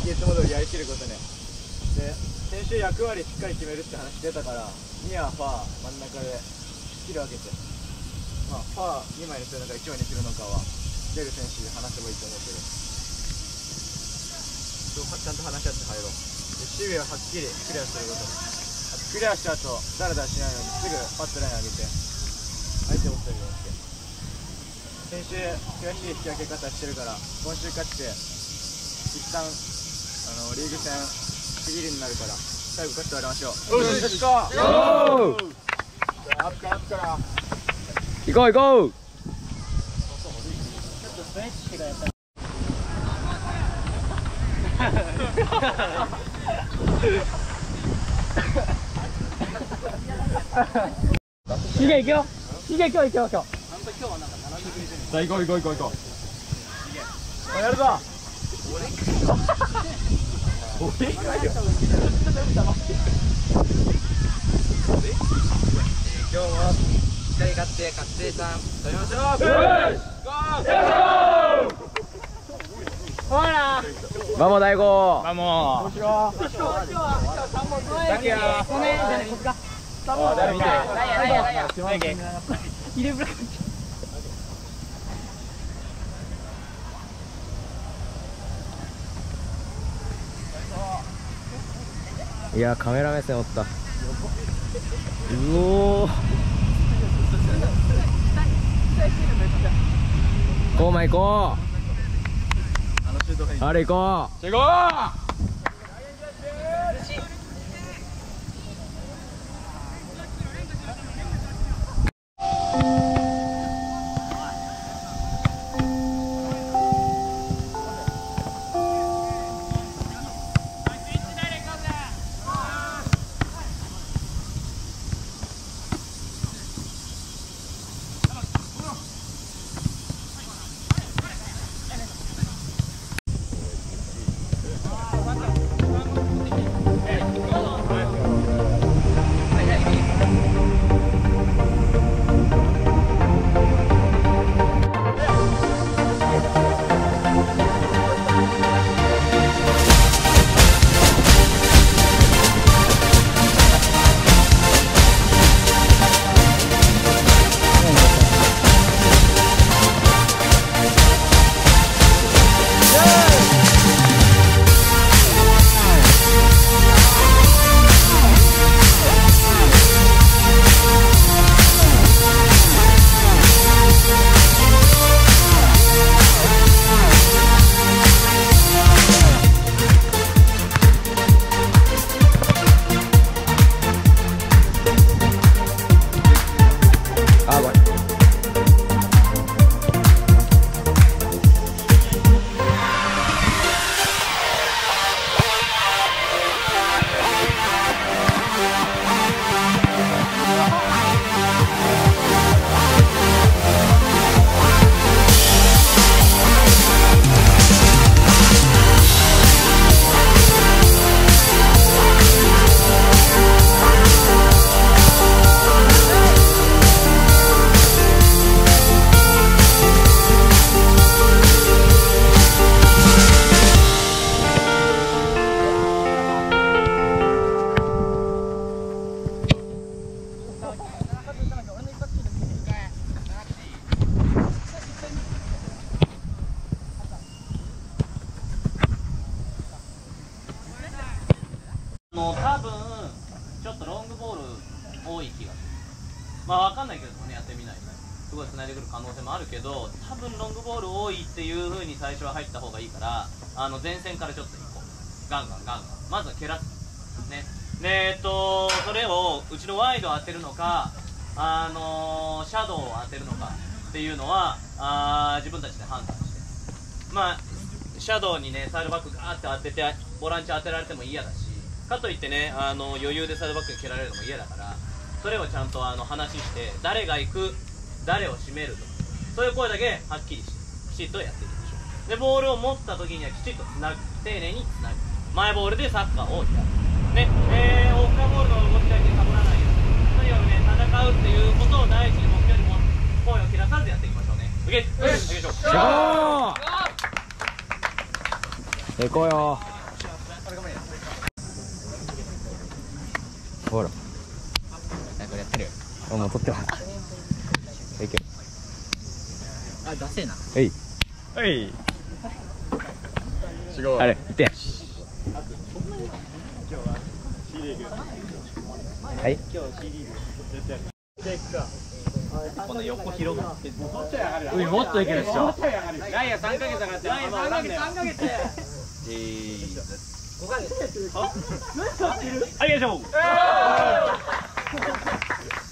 いつも通りやりきることね。で先週役割しっかり決めるって話出たから、ニアファー真ん中でしっきり分けて、まあファー2枚にするのか1枚にするのかは出る選手で話せばいいと思うけど、ちゃんと話し合って入ろう。で守備ははっきりクリアすること。あとクリアした後ダラダラしないようにすぐパッとライン上げて相手を押したりとかして。先週悔しい引き分け方してるから、今週勝って一旦リーグ戦区切りになるから、最後勝って終わりましょう。よし行こう。アップから行こう行こう。 ちょっとストレッチがやったいけ行くよ。いけ行くよ今日。 さあ行こう。やるぞ。今日もしっかり勝って勝ち点3取りましょう。 ほら。Vamos Daigo. Vamos. Gracias. いやカメラ目線おった。うおー。こうまいこう。あれ行こう。 行こう。 多分ちょっとロングボール多い気がする。まあ分かんないけどね、やってみないとすごい繋いでくる可能性もあるけど、多分ロングボール多いっていう風に最初は入った方がいいから、前線からちょっと行こう。ガンガンまずは蹴らすね。でそれをうちのワイドを当てるのか、シャドウを当てるのかっていうのは自分たちで判断して、まあシャドウにねサイドバックガーって当ててボランチ当てられても嫌だし、かといってね余裕でサイドバックに蹴られるのも嫌だから、それをちゃんと話して誰が行く、誰を締めるとか、そういう声だけはっきりしてきちっとやっていきましょう。でボールを持った時にはきちっとつなぐ、丁寧につなぐ、マイボールでサッカーをやるね。オフカボールの動きだけかぶらないように、とにかくね戦うっていうことを第一に目標にも声を切らさずやっていきましょうね。受け行きましょう。 行こうよ。 ほらこれやってる。 もう撮ってます。いける。 あ、ダセえな。 はいはいあれ行ってはいこの横広がってもっといけるっしょ。 ライア3ヶ月上がってライア3ヶ月ありがとう